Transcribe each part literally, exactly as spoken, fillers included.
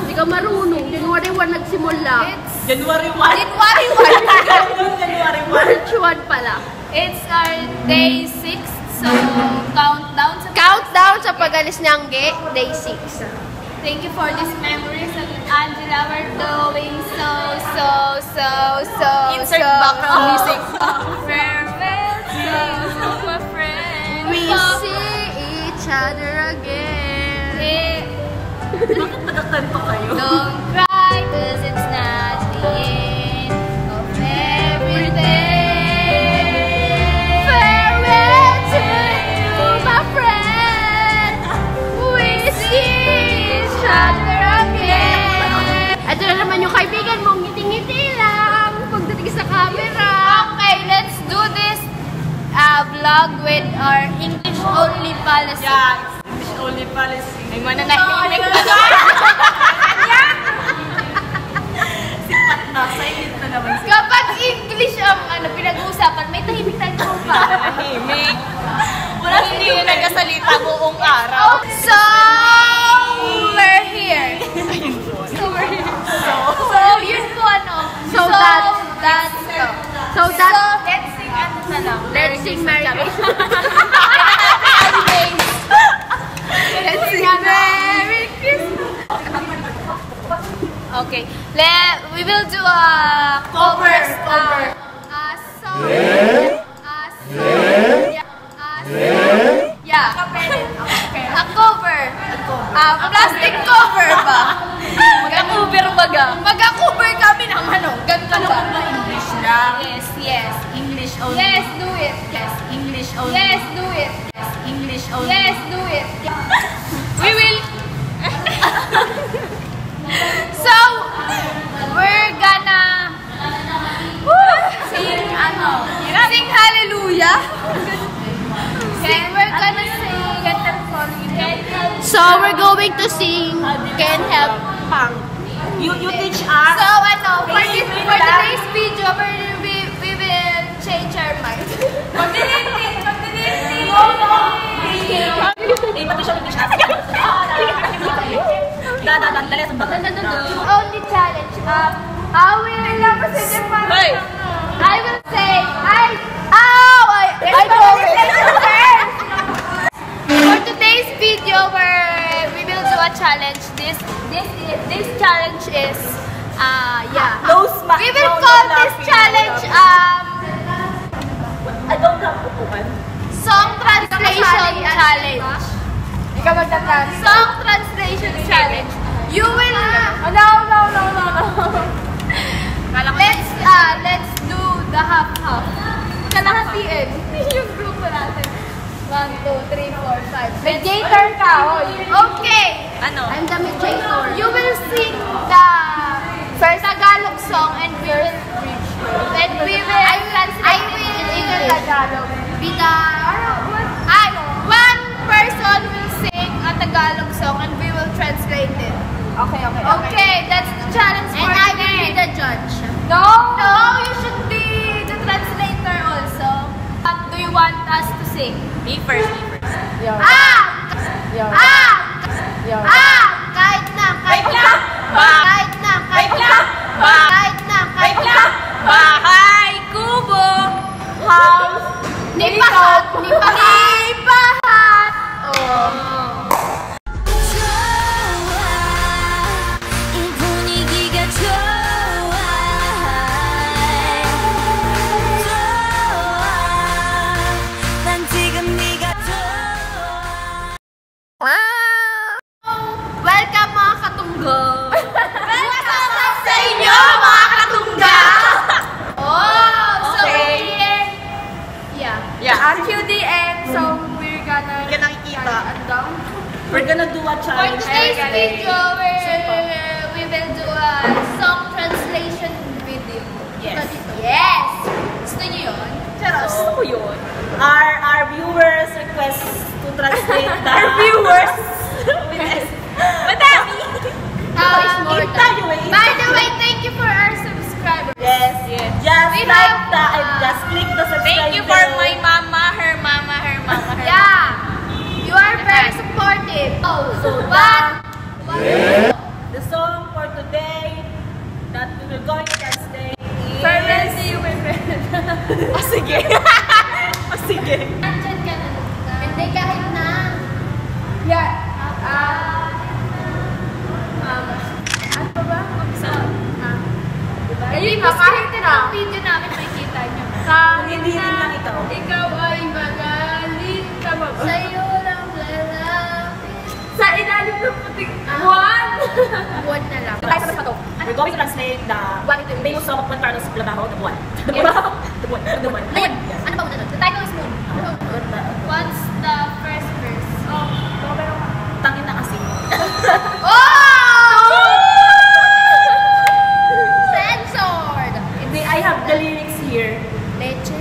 Hindi ka marunong. January one nagsimula. It's January one. January one. January one. March one pala. It's our day six. So, countdown sa Countdown sa pag-alis ng Ge, day six. Thank you for these memories, and Angela, we're doing so, so, so, so, Insert so, background so, music. So, farewell, so, so, my friend. We see each other again. Eh, Bakit nagkakanto kayo? Don't cry, cause it's not the end of everything. Farewell to you, my friend. We see each other again. Ito na naman yung kaibigan mong ngiti-ngiti lang pagdating sa camera. Okay, let's do this uh, vlog with our English-only policy. Yeah, English only policy. Ay, mananahimik na ba? Sipat na, silent na naman siya. Kapag English ang ano, pinag-uusapan, may tahimik tayo pa. Mananahimik. Wala hindi yung nagkasalita buong araw. So, we're here. So, we're here. So, yun po ano. So, that's- that's so. So that, So, let's sing ano na lang. let's sing Merry Christmas. Let's sing Merry Christmas. Okay. Le we will do a cover. Cover, cover. A song. A song. Yeah. A song. Yeah. A cover. A plastic cover ba? Mag-cover baga. Mag-cover kami ng ano. Ganito Ano ba? ba English lang? Yes, yes. English only. Yes, do it. Yes, English only. Yes, do it. Yes, English only. Yes, do it. We will. So, we're gonna sing ano? Sing hallelujah. Sing, we're gonna sing. So we're going to sing Can't Help Punk. You you teach us. So, ano, for, this, for today's video, we, we, we will change our mind. Mag-deleting! Mag-deleting! Eh, pati siya mag-teach us. Da, da, da, dali sa baga. Only challenge. Um, I will. Hey! I will say. I. Ow! I. I know it. For today's video, where we will do a challenge. This. This. Is, this challenge is. Uh, yeah. Nose ma- We will no, call no this laughing, challenge. no Um. I don't have upuan. Song translation challenge. Ikaw magta-trans. Song translation challenge. You will. Oh, no, no, no, no, no. Let's uh let's do the half half. Kalahatiin. Yung grupo natin. One, two, three, four, five. Mediator ka, hoy. Okay. Ano? I'm the mediator. You will sing the first Tagalog song and we will and we will I translate it in English. Tagalog. Be the I one person will sing a Tagalog song and we will translate it. Okay, okay, Okay, that's the challenge for And I will be today. the judge. No, no, you should be the translator also. What do you want us to sing? Me first, me first. Yo, Ah! yo, Ah! yo. Ah! Kahit na, kahit Wait na. lang. Ba- Kahit na, kahit Wait na. lang. Ba- Kahit na, kahit Wait na. lang. Bahay, kubo, house. Nipahat, nipahat. Nipahat. Oh. Welcome mga katunggo. Welcome sa inyo, mga katungga! Oh, so Okay. we're here. Yeah. Yeah. At Q D M, so we're gonna... Hindi ka nakikita. And down. We're gonna do a For challenge. today's Ayan. video, we're, we will do a song translation video. Yes. Yes! Gusto niyo yun? Charos. Gusto ko yun. Our, our viewers request to translate the... Our viewers? Yes. Madami! How is Um, more Kita nyo eh. By the way, thank you for our subscribers. Yes. Yes. Just We like have, the... uh, and just click the subscribe Thank you for bell. my mama, her mama, her mama, her Yeah! You are very supportive. Oh, so but... The song na, kahit na video namin makikita nyo. Kung hindi rin lang ikaw. Ikaw ay magalit ka ba? Sa'yo lang lalapit. Sa ilalim ng puting buwan. Buwan na lang. Tayo sa to. We're going to translate the famous song of Juan Carlos Labajo, The Buwan. The Buwan. The Buwan. Moon. Ano ba muna? The title is Moon. What's the first verse? Tangin na kasi. Oh! Censored! Hindi, I have the lyrics here. Leche.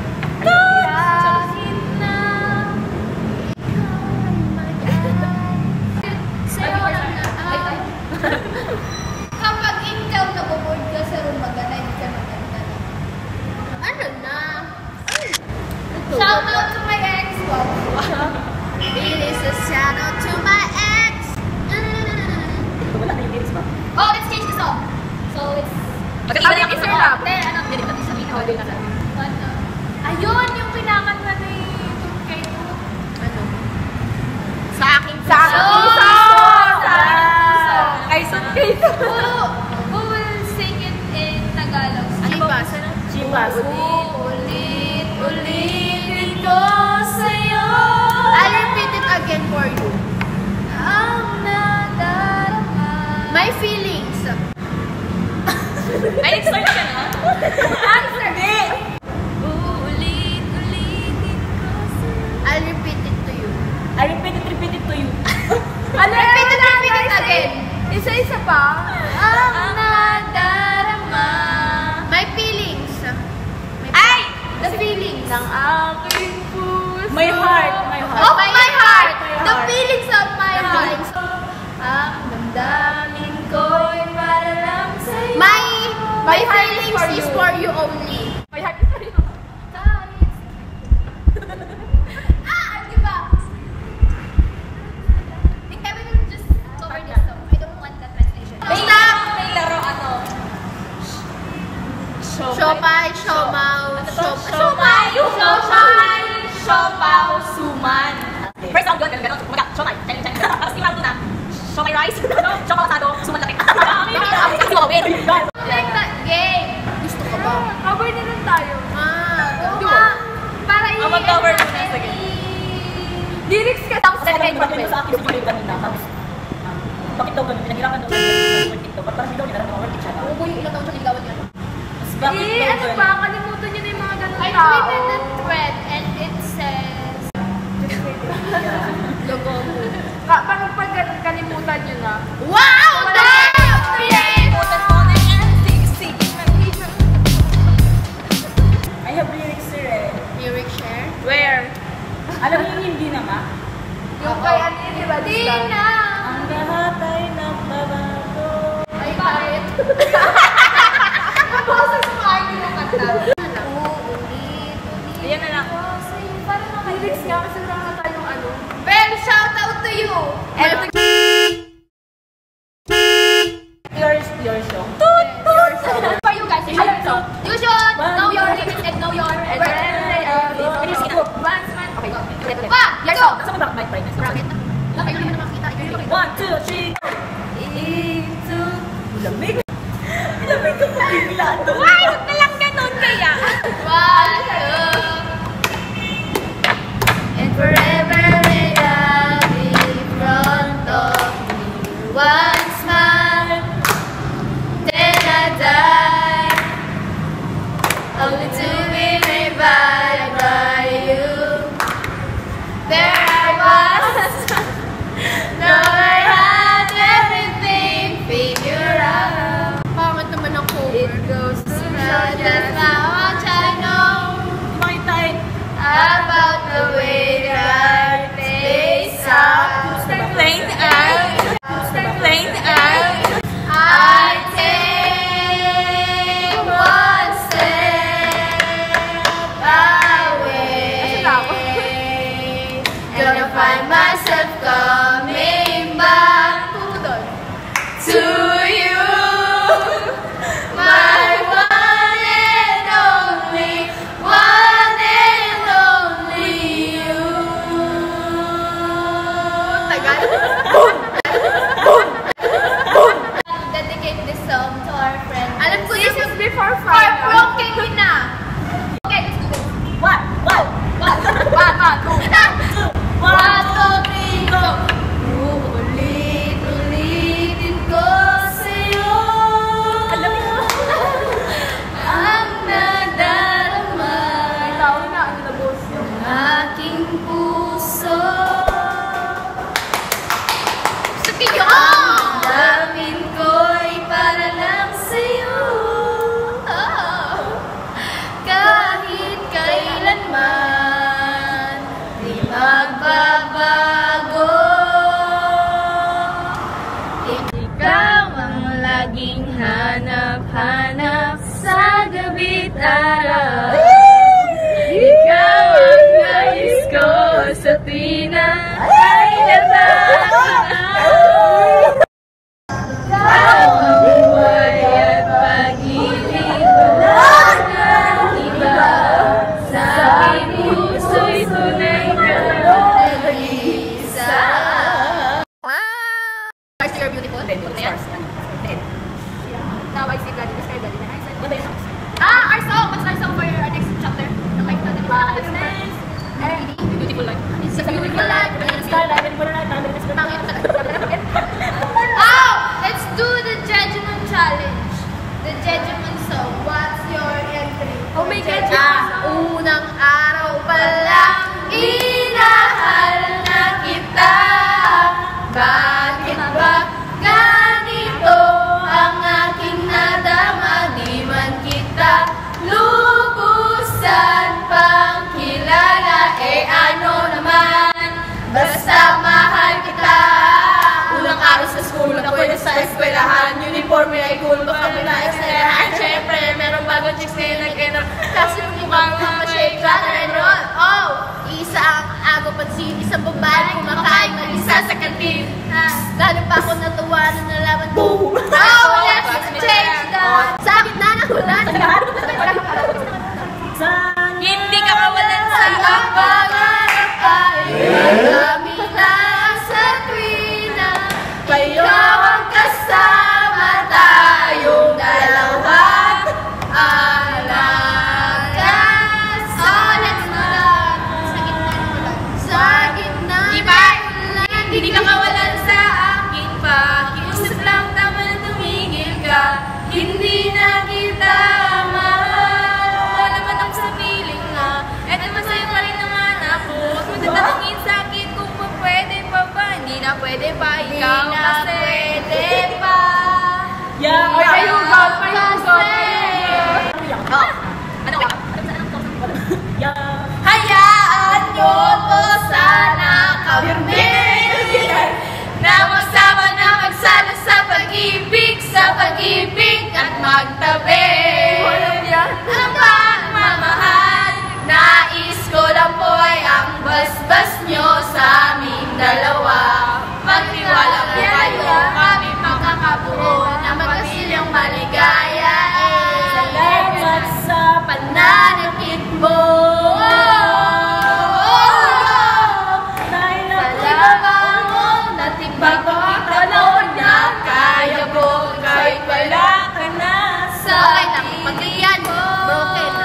Kapag ikaw naboboard ka sa room, maganda, hindi ka maganda. Ano na? Shout out to my ex. It is a shout out to my ex. Wala na yung lyrics ba? Oh, let's change the song. So it's Magkakita na Is ako there sa love? Then, ano? Dili ka sabihin ako din na. Ayun, yung kinakanta ni kay ano? Sa aking Sa aking puso. puso. Sa aking puso. Ay, sa face. Who, who will sing it in Tagalog? Chivas. Chivas. Ulit, ulitin ko sa'yo. I'll repeat it again for you. Ang nadarama. My feelings. Ay, nag-start ka na? Answer. Ulit, ulitin ko sa'yo. I'll repeat it to you. I repeat it, repeat it to you. I'll repeat it, repeat it again. Isa-isa pa. Ang nadarama. My feelings. Ay! The feelings. Ng aking puso. My heart. My heart. Of my heart. My The heart. feelings of my heart. Ang damdamin ko'y para lang sa'yo. My, my feelings is for you only. My heart is for you. Ah, di ba? I think we will just cover this song. I don't want the translation. Basta! May laro ano? Siopay, siomao, siop- Siomay, siomay, siopaw, suman. First sound yun, ganun, ganun. Kumbaga, siomay. Challenge, challenge. Tapos yung round two na, siomay rice, siopao asado, suman laki. Kasi wawin. like that game. Gusto ko ba? Cover na lang tayo. Ah, di ba? Para i- Ah, mag-cover muna, sige. Lyrics ka tapos Kasi second nag-comment sa akin si Julie kanina. Tapos, ah, bakit daw ganun? Pinaghirapan daw sa work it daw. Ba't parang hindi daw nila na work it siya daw? Ubo yung ilang taon siya niligawan niya. Tapos bakit Eh, daw ano ganun? ba? Kalimutan niyo na yung mga ganun I tao. tweeted the thread and it says logo mo. Ka parang pag ganun, kalimutan niyo na. Wow! Damn! I have lyrics here eh. Lyric share? Where? Alam niyo yung hindi na nga? Yung kay ano yun, di ba? Di na! Ang lahat ay nagbabago. Ay, kahit. Ang boses mo ay kinakanta. Uulit, ulit. Ayan na lang. Parang mga Lyrics nga, kasi wala na tayong ano. Well, shout out to you! And Yours, yours show. For you guys, you should, you should know your limits and know your And then they are Once man. Okay, go. Ulit, ulit. One, Yes, go! saan ba backbite price? Bracket na. Lang, kayo naman makita. Ikaw yung makita. One, two, three, go! Into... Lamig. Lamig ka pa bigla doon. Why? Huwag na lang ganun kaya. One, two. And forever may love in front of me. One smile, then I die. Only to be revived by you. There I was. Now I had everything figured out. Pangit naman ako. It goes to show just how much I know Makita eh. about the way that plays out. Plain out. Plain out. I take one step away. Gonna find myself coming back to you, my one and only, one and only you. Tagal. Dedicate this song to our friend. Alam ko this is before laging hanap-hanap sa gabi't araw. Ikaw ang nais ko sa tuwi na ay natatanaw. Ang buhay at pag-ibig wala nang iba. Sa aking puso'y tunay ka nag-iisa. Stars, you're beautiful. Now I see Daddy. Describe Daddy. Ah, our song. What's our song for our next chapter? The life natin. Beautiful life. It's a beautiful life. Oh, let's do the Jejemon challenge. The Jejemon song. What's your entry? Oh my God. Ah, unang araw pa lang, inahal na kita. Bakit ba ganito ang aking nadama? Di man kita lubusan pang kilala. Eh ano naman, basta mahal kita. Unang araw sa school, ako'y nasa eskwelahan. Uniforme ay cool, baka mula eskwelahan. Siyempre, merong bagong chicks na nag-enroll. Kasi yung mukhang mga shake, brother and roll. Oh, isa ang agaw pansin, isang babae kumakain ng isa sa kantin. Gano'n pa ako natuwa na nalaman. Boom! Oh, let's change that! Sa gitna ng ulan. Hindi ka mawalan sa Ang pangarap ay kami lang sa tuwina. Kayo ang kasama, tayong dalawa. Alagas. Oh, let's do that. Sa gitna ng ulan. Sa gitna ng ulan. Hindi ka mawalan sa akin pa. Kiusap lang tama na tumigil ka. Hindi na kita mahal. Wala man ako sa feeling na. At masaya pa rin naman ako. Huwag mo tatanungin sa akin kung pa pwede pa ba. Hindi na pwede pa. Ikaw Hindi na kasi. pwede pa. Yeah, Ay, payugot, payugot. Oh, Ano ka? yeah. hayaan nyo to sana kami na magsama na magsala sa pag-ibig, sa pag-ibig at magtabi. Ang pagmamahal, nais ko lang po ay ang basbas nyo sa aming dalawa. Magtiwala po kayo, kami makakabuo na magkasilang maligaya. Salamat sa Pananakit mo. dahil ako'y Salamat mo, natibag ko kita mo na kaya ko kahit wala ka na sa akin. Pag-iyan, broken.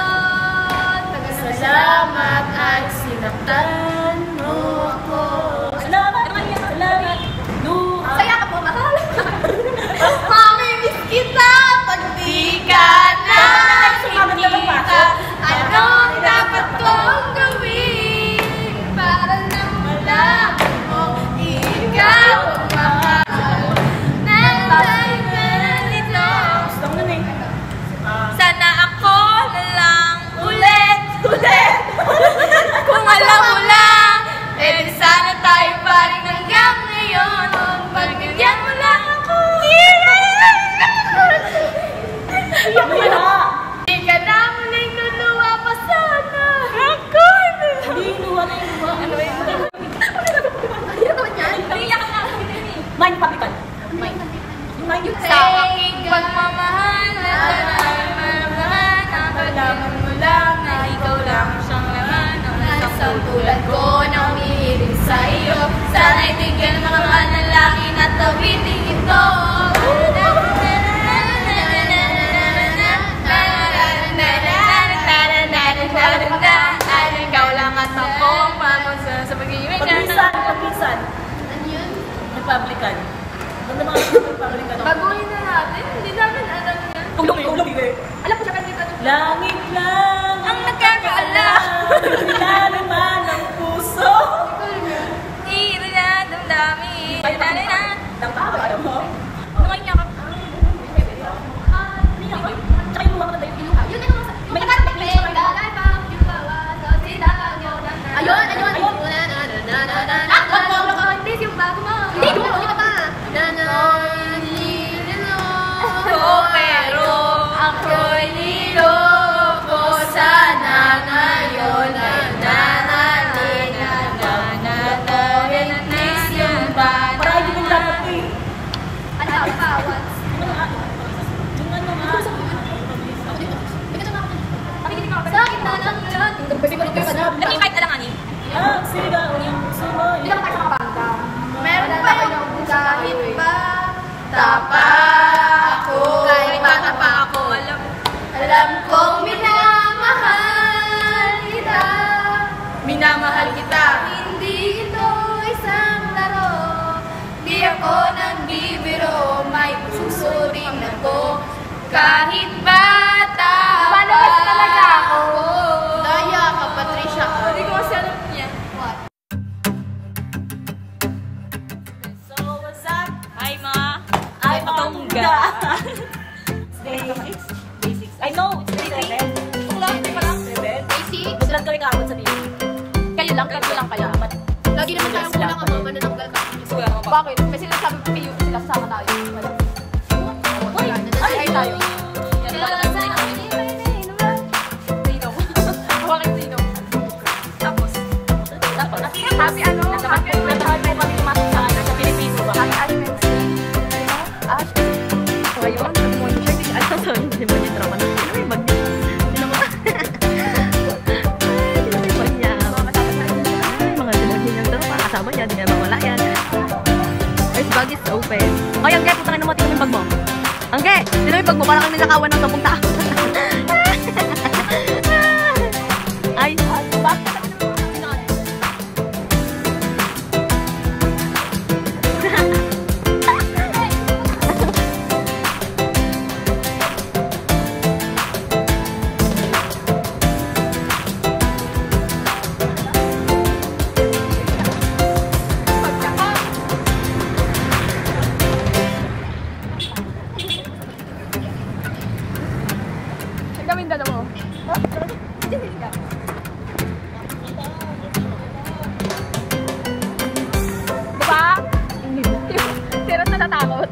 Salamat at sinaktan mo ako. Salamat, salamat. Du- Saya ka po, mahal. Mami, miss kita pag di ka na nakikita. Anong dapat kong gawin para nang malaman mo ikaw ang mahal ng life na nandito. Gusto mo nun eh. Sana ako na lang ulit, ulit. Kung alam mo lang, Eh di sana tayo pa rin hanggang ngayon. Pagbigyan mo lang ako. Di ka na muling luluwa pa sana. Ako na. Hindi, luha na yung luha. Ano yun? Iyak na ako din eh. Mind publican. Yung mind yun. Sa aking pagmamahal na tanay malamahan, ang paglaman mo lang na ikaw lang siyang laman. Ang Sa tulad ko na umihilig sa iyo. Sana'y tigyan ng mga manalangin at tawiting ito. Ikaw lang at ako, paano sa, sa pag-ibig Pagbisan, pagbisan. Ano yun? Republican. Ano mga Republican? Baguhin na natin, hindi namin alam yan. Tulong, tulong. Alam ko siya kanina. Langit lang Ang nagkakaalam. Nilalaman ang puso. Iro na, damdami. Ay, Dali na. Lang pa, alam mo? Naman niya ka. Tsaka yung luha ko na tayo. Yun ano sa... May kakantik na yun. Ayun, ayun. Ah, wag mo, wag mo. Please, yung bago mo. Hindi, hindi pa pa. Na na, ni, na, bawat. Yung ano nga. Sa gitna ng lahat. Dami kahit alanganin. Ah, sigaw yung sumoy. Meron pa yung kahit ba Tapa ako. Kahit bata pa ako. Alam. alam kong minamahal kita. Minamahal kita. Hindi ito isang laro. Di ako nagbibiro. May puso rin ako. Kahit bata Paano pa ba talaga ako? Daya ka, Patricia. Hindi ko kasi alam niya. So, what's up? Hi, ma. I'm Matungga. Matungga. Basics? Basics. I know, it's seven. Tukla, hindi pa lang. Seven? Casey, Maglan kami kaabot sa baby. kayo lang, kayo lang kaya. Lagi naman tayong kulang ang mga manananggal ka. Suya mo ba? Bakit? Kasi nasabi ko kayo, sila kasama tayo. Uy, nandiyan tayo. Yan lang sa Sino? Bakit sino? Tapos. Tapos, Happy ano? Happy Natahan po kami tumasok sa ano, sa Pilipino ba? Happy Anniversary. Ash. So, ayun. Demonyo siya. Ay, sorry. Demonyo drama na. Sino may bag niya? Sino mo? Ay, sino may bag niya? Mga kasama sa akin. Ay, mga demonyo niyang drama. Kasama niya. Di na mawala yan. His bag is open. Ay, Angge, puta ka naman. Tingnan mo yung bag mo. Angge, sino may bag mo? Parang kang nilakawan ng sampung tao. Ay, bakit? Gawin dalawa mo. Diba? Si Ron natatakot.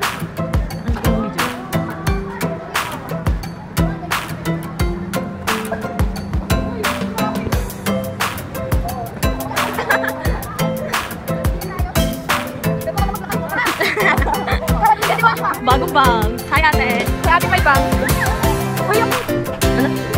Bagong bang. Hi ate. Hi ate may bang. Uy, yung... Ano?